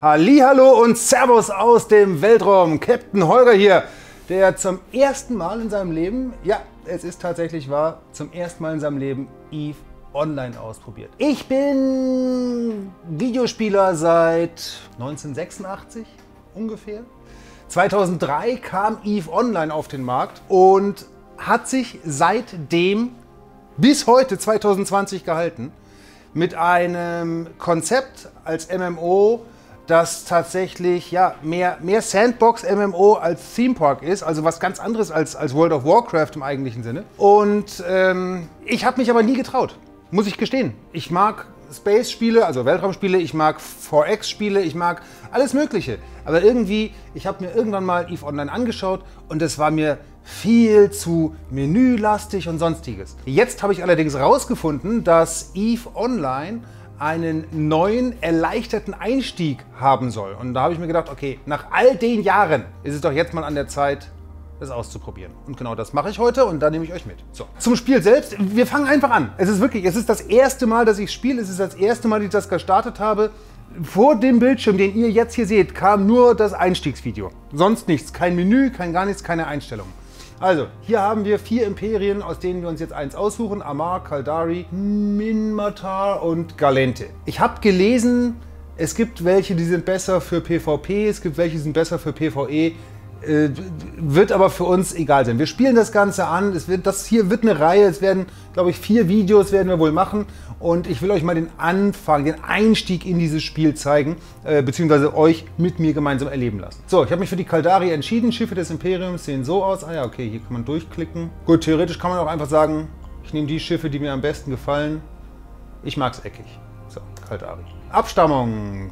Hallihallo und Servus aus dem Weltraum. Captain Holger hier, der zum ersten Mal in seinem Leben, ja, es ist tatsächlich wahr, zum ersten Mal in seinem Leben EVE Online ausprobiert. Ich bin Videospieler seit 1986 ungefähr. 2003 kam EVE Online auf den Markt und hat sich seitdem bis heute 2020 gehalten mit einem Konzept als MMO, das tatsächlich ja, mehr Sandbox-MMO als Theme Park ist, also was ganz anderes als World of Warcraft im eigentlichen Sinne. Und ich habe mich aber nie getraut, muss ich gestehen. Ich mag Space-Spiele, also Weltraumspiele, ich mag 4X-Spiele, ich mag alles Mögliche. Aber irgendwie, ich habe mir irgendwann mal EVE Online angeschaut und es war mir viel zu menülastig und sonstiges. Jetzt habe ich allerdings herausgefunden, dass EVE Online einen neuen, erleichterten Einstieg haben soll. Und da habe ich mir gedacht, okay, nach all den Jahren ist es doch jetzt mal an der Zeit, das auszuprobieren. Und genau das mache ich heute und da nehme ich euch mit. So, zum Spiel selbst, wir fangen einfach an. Es ist das erste Mal, dass ich spiele, es ist das erste Mal, dass ich das gestartet habe. Vor dem Bildschirm, den ihr jetzt hier seht, kam nur das Einstiegsvideo. Sonst nichts, kein Menü, kein gar nichts, keine Einstellungen. Also, hier haben wir 4 Imperien, aus denen wir uns jetzt eins aussuchen. Amarr, Caldari, Minmatar und Gallente. Ich habe gelesen, es gibt welche, die sind besser für PvP, es gibt welche, die sind besser für PvE. Wird aber für uns egal sein. Wir spielen das Ganze an. Das hier wird eine Reihe. Es werden, glaube ich, 4 Videos werden wir wohl machen. Und ich will euch mal den Anfang, den Einstieg in dieses Spiel zeigen, beziehungsweise euch mit mir gemeinsam erleben lassen. So, ich habe mich für die Caldari entschieden. Schiffe des Imperiums sehen so aus. Ah ja, okay, hier kann man durchklicken. Gut, theoretisch kann man auch einfach sagen, ich nehme die Schiffe, die mir am besten gefallen. Ich mag es eckig. So, Caldari. Abstammung.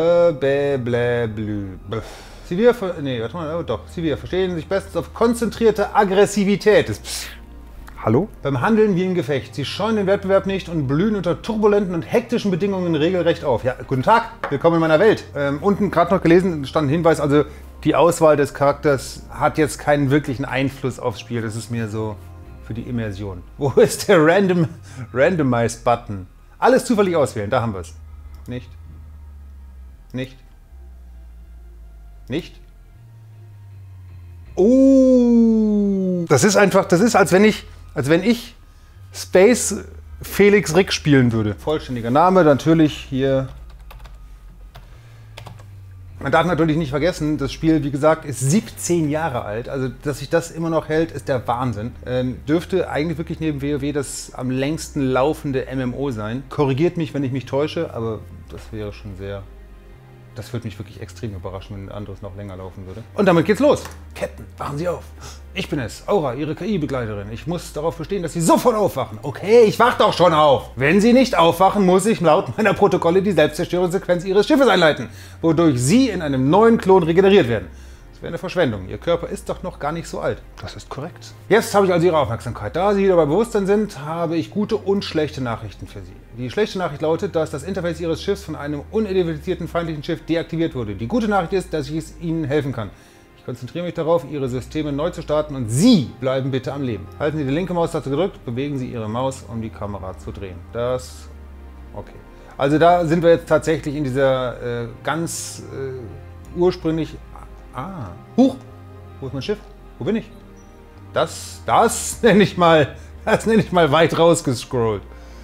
Sivir, nee, warte mal, doch, Sivir verstehen sich bestens auf konzentrierte Aggressivität. Hallo? Beim Handeln wie im Gefecht. Sie scheuen den Wettbewerb nicht und blühen unter turbulenten und hektischen Bedingungen regelrecht auf. Ja, guten Tag, willkommen in meiner Welt. Unten gerade noch gelesen, stand ein Hinweis, also die Auswahl des Charakters hat jetzt keinen wirklichen Einfluss aufs Spiel. Das ist mehr so für die Immersion. Wo ist der Randomize-Button? Alles zufällig auswählen, da haben wir es. Nicht. Nicht. Nicht? Oh! Das ist einfach, das ist, als wenn ich Space Felix Rick spielen würde. Vollständiger Name, natürlich hier. Man darf natürlich nicht vergessen, das Spiel, wie gesagt, ist 17 Jahre alt. Also, dass sich das immer noch hält, ist der Wahnsinn. Dürfte eigentlich wirklich neben WoW das am längsten laufende MMO sein. Korrigiert mich, wenn ich mich täusche, aber das wäre schon sehr... Das würde mich wirklich extrem überraschen, wenn ein anderes noch länger laufen würde. Und damit geht's los. Captain, wachen Sie auf. Ich bin es, Aura, Ihre KI-Begleiterin. Ich muss darauf bestehen, dass Sie sofort aufwachen. Okay, ich wach doch schon auf. Wenn Sie nicht aufwachen, muss ich laut meiner Protokolle die Selbstzerstörungssequenz Ihres Schiffes einleiten, wodurch Sie in einem neuen Klon regeneriert werden. Das wäre eine Verschwendung. Ihr Körper ist doch noch gar nicht so alt. Das ist korrekt. Jetzt habe ich also Ihre Aufmerksamkeit. Da Sie wieder bei Bewusstsein sind, habe ich gute und schlechte Nachrichten für Sie. Die schlechte Nachricht lautet, dass das Interface Ihres Schiffs von einem unidentifizierten feindlichen Schiff deaktiviert wurde. Die gute Nachricht ist, dass ich Ihnen helfen kann. Ich konzentriere mich darauf, Ihre Systeme neu zu starten und Sie bleiben bitte am Leben. Halten Sie die linke Maustaste gedrückt, bewegen Sie Ihre Maus, um die Kamera zu drehen. Das... okay. Also da sind wir jetzt tatsächlich in dieser ganz ursprünglich... Ah, huch! Wo ist mein Schiff? Wo bin ich? Das nenne ich mal weit rausgescrollt.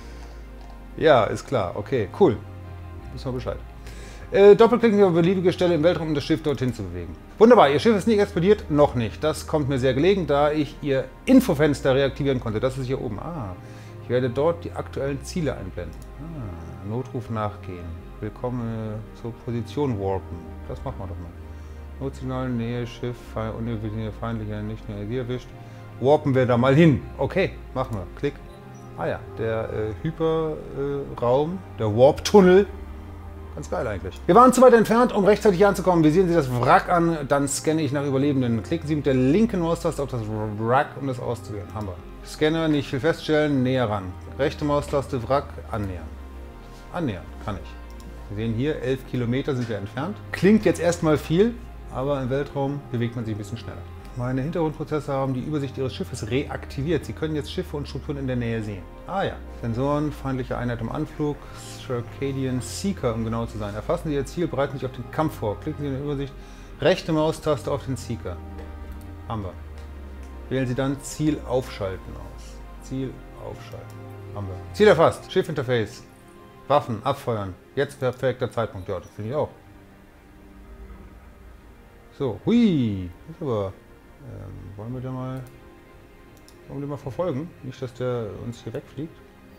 Ja, ist klar. Okay, cool. Wissen wir Bescheid. Doppelklicken auf beliebige Stelle im Weltraum, um das Schiff dorthin zu bewegen. Wunderbar, Ihr Schiff ist nicht explodiert? Noch nicht. Das kommt mir sehr gelegen, da ich Ihr Infofenster reaktivieren konnte. Das ist hier oben. Ah, ich werde dort die aktuellen Ziele einblenden. Ah, Notruf nachgehen. Willkommen zur Position warpen. Das machen wir doch mal. Notsignal, Nähe, Schiff, feindlicher, nicht mehr erwischt. Warpen wir da mal hin. Okay, machen wir. Klick. Ah ja, der Hyperraum, der Warp-Tunnel. Ganz geil eigentlich. Wir waren zu weit entfernt, um rechtzeitig hier anzukommen. Visieren Sie das Wrack an, dann scanne ich nach Überlebenden. Klicken Sie mit der linken Maustaste auf das Wrack, um das auszuwählen. Haben wir. Scanner, nicht viel feststellen, näher ran. Rechte Maustaste, Wrack, annähern. Annähern, kann ich. Wir sehen hier, 11 Kilometer sind wir entfernt. Klingt jetzt erstmal viel, aber im Weltraum bewegt man sich ein bisschen schneller. Meine Hintergrundprozesse haben die Übersicht Ihres Schiffes reaktiviert. Sie können jetzt Schiffe und Strukturen in der Nähe sehen. Ah ja. Sensoren, feindliche Einheit im Anflug, Circadian Seeker, um genau zu sein. Erfassen Sie Ihr Ziel, bereiten Sie sich auf den Kampf vor. Klicken Sie in der Übersicht rechte Maustaste auf den Seeker. Haben wir. Wählen Sie dann Ziel aufschalten aus. Ziel aufschalten. Haben wir. Ziel erfasst. Schiffinterface. Waffen abfeuern. Jetzt perfekter Zeitpunkt. Ja, das finde ich auch. So, hui. Das ist aber. Wollen wir den mal verfolgen? Nicht, dass der uns hier wegfliegt.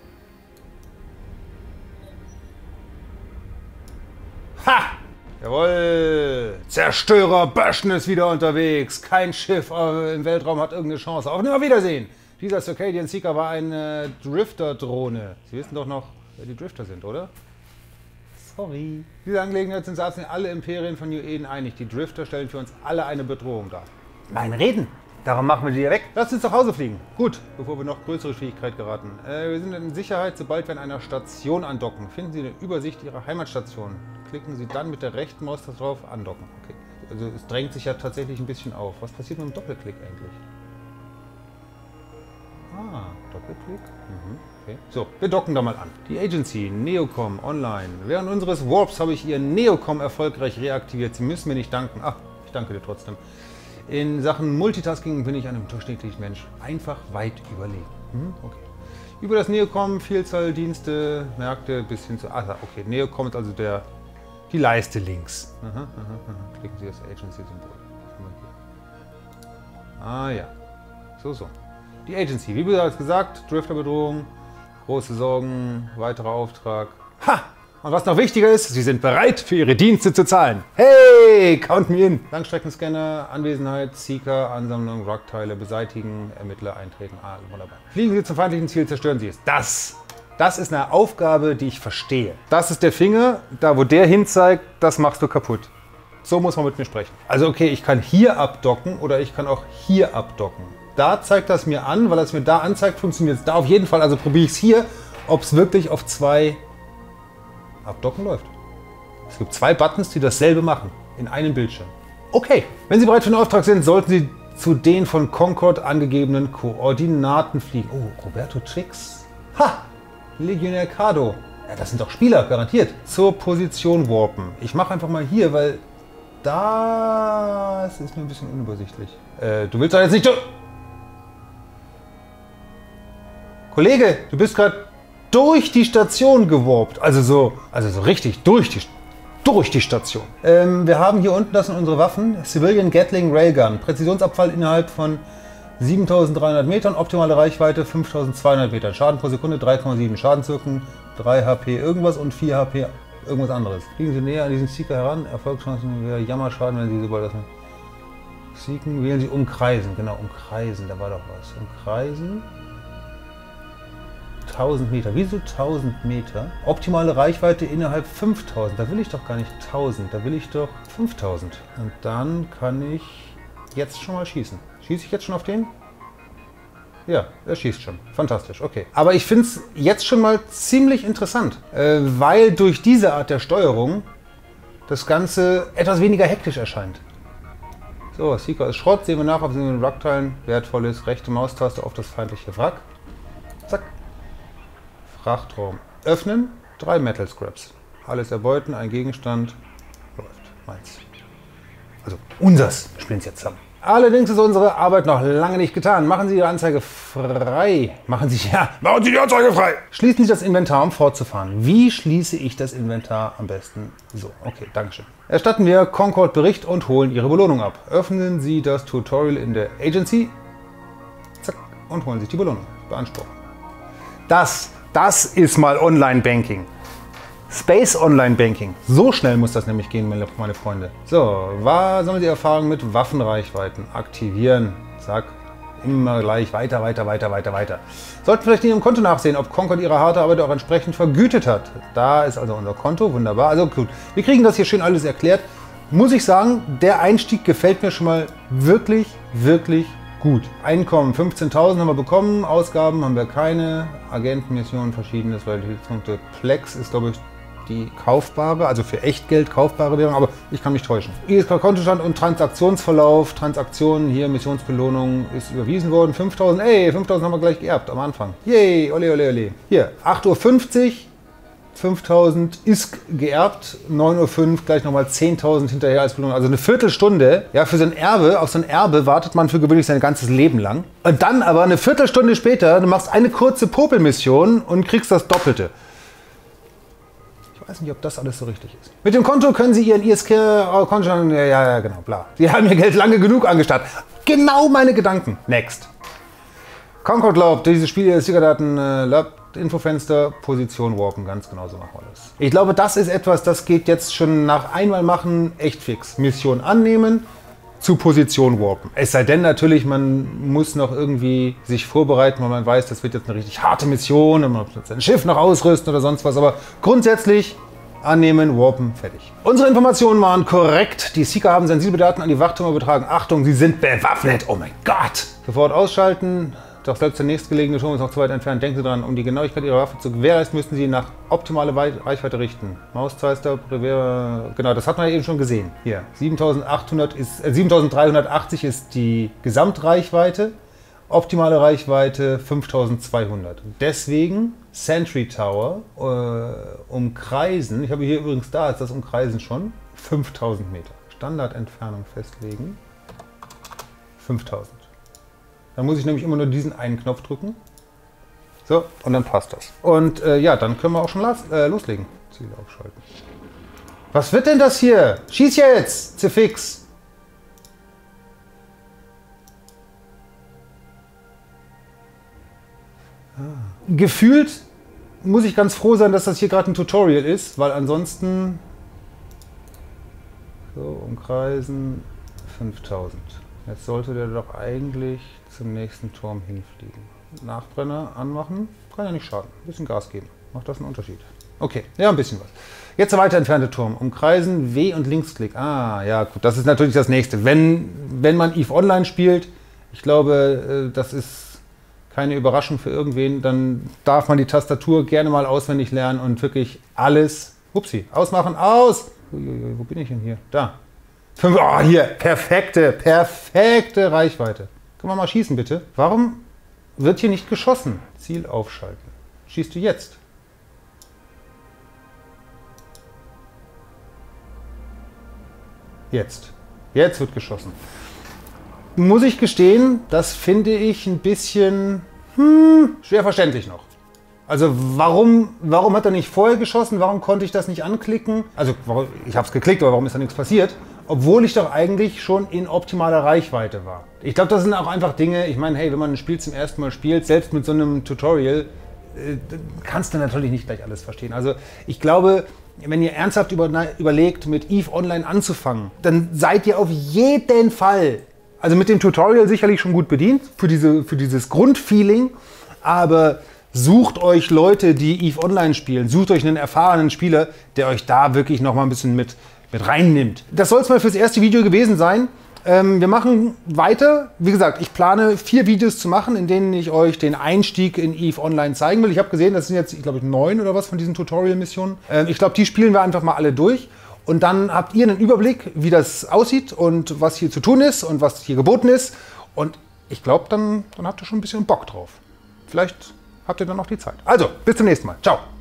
Ha! Jawohl! Zerstörer Böschen ist wieder unterwegs. Kein Schiff im Weltraum hat irgendeine Chance. Auf Wiedersehen! Dieser Circadian Seeker war eine Drifter-Drohne. Sie wissen doch noch, wer die Drifter sind, oder? Sorry. Diese Angelegenheit sind sich alle Imperien von New Eden einig. Die Drifter stellen für uns alle eine Bedrohung dar. Mein Reden! Darum machen wir die hier weg. Lasst uns nach Hause fliegen. Gut, bevor wir noch größere Schwierigkeit geraten. Wir sind in Sicherheit, sobald wir an einer Station andocken. Finden Sie eine Übersicht Ihrer Heimatstation. Klicken Sie dann mit der rechten Maustaste drauf, andocken. Okay. Also es drängt sich ja tatsächlich ein bisschen auf. Was passiert mit dem Doppelklick eigentlich? Ah, Doppelklick. Okay. So, wir docken da mal an. Die Agency, Neocom, online. Während unseres Warps habe ich Ihren Neocom erfolgreich reaktiviert. Sie müssen mir nicht danken. Ach, ich danke dir trotzdem. In Sachen Multitasking bin ich einem durchschnittlichen Mensch einfach weit überlegen. Okay. Über das Neocom, Vielzahl Dienste, Märkte bis hin zu... Ah, okay, Neocom ist also die Leiste links. Klicken Sie das Agency-Symbol. Ah ja, so. Die Agency, wie bereits gesagt, Drifterbedrohung, große Sorgen, weiterer Auftrag. Ha! Und was noch wichtiger ist, Sie sind bereit, für Ihre Dienste zu zahlen. Hey, count me in! Langstreckenscanner, Anwesenheit, Seeker, Ansammlung, Wrackteile, beseitigen, Ermittler, eintreten. Ah, wunderbar. Fliegen Sie zum feindlichen Ziel, zerstören Sie es. Das ist eine Aufgabe, die ich verstehe. Das ist der Finger, da wo der hin zeigt, das machst du kaputt. So muss man mit mir sprechen. Also okay, ich kann hier abdocken oder ich kann auch hier abdocken. Da zeigt das mir an, weil es mir da anzeigt, funktioniert es da auf jeden Fall. Also probiere ich es hier, ob es wirklich auf 2 Abdocken läuft. Es gibt 2 Buttons, die dasselbe machen, in einem Bildschirm. Okay, wenn Sie bereit für den Auftrag sind, sollten Sie zu den von Concord angegebenen Koordinaten fliegen. Oh, Roberto Trix. Ha! Legionär Cardo. Ja, das sind doch Spieler, garantiert. Zur Position warpen. Ich mache einfach mal hier, weil das ist mir ein bisschen unübersichtlich. Du willst doch jetzt nicht... Kollege, du bist gerade durch die Station gewarpt. Also so richtig durch die Station. Wir haben hier unten, das sind unsere Waffen. Civilian Gatling Railgun. Präzisionsabfall innerhalb von 7300 Metern. Optimale Reichweite 5200 Metern. Schaden pro Sekunde 3,7. Schadenswirkung 3 HP irgendwas und 4 HP irgendwas anderes. Fliegen Sie näher an diesen Seeker heran. Erfolgschancen wäre Jammerschaden, wenn Sie sobald das... Seeken, wählen Sie umkreisen. Genau, umkreisen. Da war doch was. Umkreisen. 1000 Meter. Wieso 1000 Meter? Optimale Reichweite innerhalb 5000. Da will ich doch gar nicht 1000. Da will ich doch 5000. Und dann kann ich jetzt schon mal schießen. Schieße ich jetzt schon auf den? Ja, er schießt schon. Fantastisch, okay. Aber ich finde es jetzt schon mal ziemlich interessant, weil durch diese Art der Steuerung das Ganze etwas weniger hektisch erscheint. So, Seeker ist Schrott. Sehen wir nach, ob es in den Wrackteilen wertvoll ist. Rechte Maustaste auf das feindliche Wrack. Zack. Frachtraum öffnen, 3 Metal Scraps. Alles erbeuten, ein Gegenstand, läuft. Meins. Also unsers, wir spielen es jetzt zusammen. Allerdings ist unsere Arbeit noch lange nicht getan. Machen Sie Ihre Anzeige frei. Machen Sie die Anzeige frei! Schließen Sie das Inventar, um fortzufahren. Wie schließe ich das Inventar am besten? So, okay, Dankeschön. Erstatten wir Concord Bericht und holen Ihre Belohnung ab. Öffnen Sie das Tutorial in der Agency. Zack, und holen sich die Belohnung. Beanspruchen. Das ist mal Online-Banking. Space Online-Banking. So schnell muss das nämlich gehen, meine Freunde. So, sammeln Sie Erfahrung mit Waffenreichweiten. Aktivieren. Zack. Immer gleich weiter. Sollten vielleicht in Ihrem Konto nachsehen, ob Concord Ihre harte Arbeit auch entsprechend vergütet hat. Da ist also unser Konto. Wunderbar. Also gut. Wir kriegen das hier schön alles erklärt. Muss ich sagen, der Einstieg gefällt mir schon mal wirklich gut. Einkommen 15.000 haben wir bekommen, Ausgaben haben wir keine, Agentenmissionen verschiedenes, weil die Plex ist glaube ich die kaufbare, also für Echtgeld kaufbare Währung, aber ich kann mich täuschen. ISK-Kontostand und Transaktionsverlauf, Transaktionen, hier Missionsbelohnung ist überwiesen worden, 5.000, ey, 5.000 haben wir gleich geerbt am Anfang. Yay, ole, ole, ole. Hier, 8:50 Uhr, 5.000 ist geerbt, 9:05 Uhr gleich nochmal 10.000 hinterher als Belohnung. Also eine Viertelstunde, ja, für so ein Erbe, auf so ein Erbe wartet man für gewöhnlich sein ganzes Leben lang. Und dann aber eine Viertelstunde später, du machst eine kurze Popelmission und kriegst das Doppelte. Ich weiß nicht, ob das alles so richtig ist. Mit dem Konto können Sie Ihren ISK-Konto, ja, genau, bla. Sie haben Ihr Geld lange genug angestarrt. Genau meine Gedanken. Next. Concord glaubt, dieses Spiel ist Siegerdaten, Infofenster, Position warpen, ganz genau so machen wir das. Ich glaube, das ist etwas, das geht jetzt schon nach einmal machen echt fix. Mission annehmen, zu Position warpen. Es sei denn natürlich, man muss noch irgendwie sich vorbereiten, weil man weiß, das wird jetzt eine richtig harte Mission und man muss sein Schiff noch ausrüsten oder sonst was. Aber grundsätzlich annehmen, warpen, fertig. Unsere Informationen waren korrekt. Die Seeker haben sensible Daten an die Wachturm übertragen. Achtung, sie sind bewaffnet. Oh mein Gott! Sofort ausschalten. Doch selbst der nächstgelegene Turm ist noch zu weit entfernt. Denken Sie daran, um die Genauigkeit Ihrer Waffe zu gewährleisten, müssen Sie ihn nach optimale Reichweite richten. Mauszeister, genau, das hat man ja eben schon gesehen. Hier, 7.380 ist die Gesamtreichweite, optimale Reichweite 5.200. Deswegen Sentry Tower umkreisen, ich habe hier übrigens, da ist das Umkreisen schon, 5.000 Meter. Standardentfernung festlegen, 5.000. Dann muss ich nämlich immer nur diesen einen Knopf drücken. So, und dann passt das. Und ja, dann können wir auch schon loslegen. Ziel aufschalten. Was wird denn das hier? Schieß jetzt, Zifix! Gefühlt muss ich ganz froh sein, dass das hier gerade ein Tutorial ist, weil ansonsten... So, umkreisen 5.000. Jetzt sollte der doch eigentlich zum nächsten Turm hinfliegen. Nachbrenner anmachen, kann ja nicht schaden. Ein bisschen Gas geben. Macht das einen Unterschied? Okay, ja, ein bisschen was. Jetzt der weiter entfernte Turm. Umkreisen, W- und Linksklick. Ah, ja, gut, das ist natürlich das Nächste. Wenn man EVE Online spielt, ich glaube, das ist keine Überraschung für irgendwen, dann darf man die Tastatur gerne mal auswendig lernen und wirklich alles, upsi, ausmachen, aus! Uiuiui, wo bin ich denn hier? Da. Oh, hier, perfekte Reichweite. Können wir mal schießen, bitte? Warum wird hier nicht geschossen? Ziel aufschalten. Schießt du jetzt? Jetzt. Jetzt wird geschossen. Muss ich gestehen, das finde ich ein bisschen schwer verständlich noch. Also warum hat er nicht vorher geschossen? Warum konnte ich das nicht anklicken? Also ich habe es geklickt, aber warum ist da nichts passiert? Obwohl ich doch eigentlich schon in optimaler Reichweite war. Ich glaube, das sind auch einfach Dinge, ich meine, hey, wenn man ein Spiel zum ersten Mal spielt, selbst mit so einem Tutorial, kannst du natürlich nicht gleich alles verstehen. Also ich glaube, wenn ihr ernsthaft überlegt, mit EVE Online anzufangen, dann seid ihr auf jeden Fall, also mit dem Tutorial sicherlich schon gut bedient, für dieses Grundfeeling, aber sucht euch Leute, die EVE Online spielen, sucht euch einen erfahrenen Spieler, der euch da wirklich noch mal ein bisschen mit reinnimmt. Das soll es mal fürs erste Video gewesen sein. Wir machen weiter. Wie gesagt, ich plane 4 Videos zu machen, in denen ich euch den Einstieg in EVE Online zeigen will. Ich habe gesehen, das sind jetzt, ich glaube, 9 oder was von diesen Tutorial-Missionen. Ich glaube, die spielen wir einfach mal alle durch. Und dann habt ihr einen Überblick, wie das aussieht und was hier zu tun ist und was hier geboten ist. Und ich glaube, dann habt ihr schon ein bisschen Bock drauf. Vielleicht habt ihr dann noch die Zeit. Also, bis zum nächsten Mal. Ciao.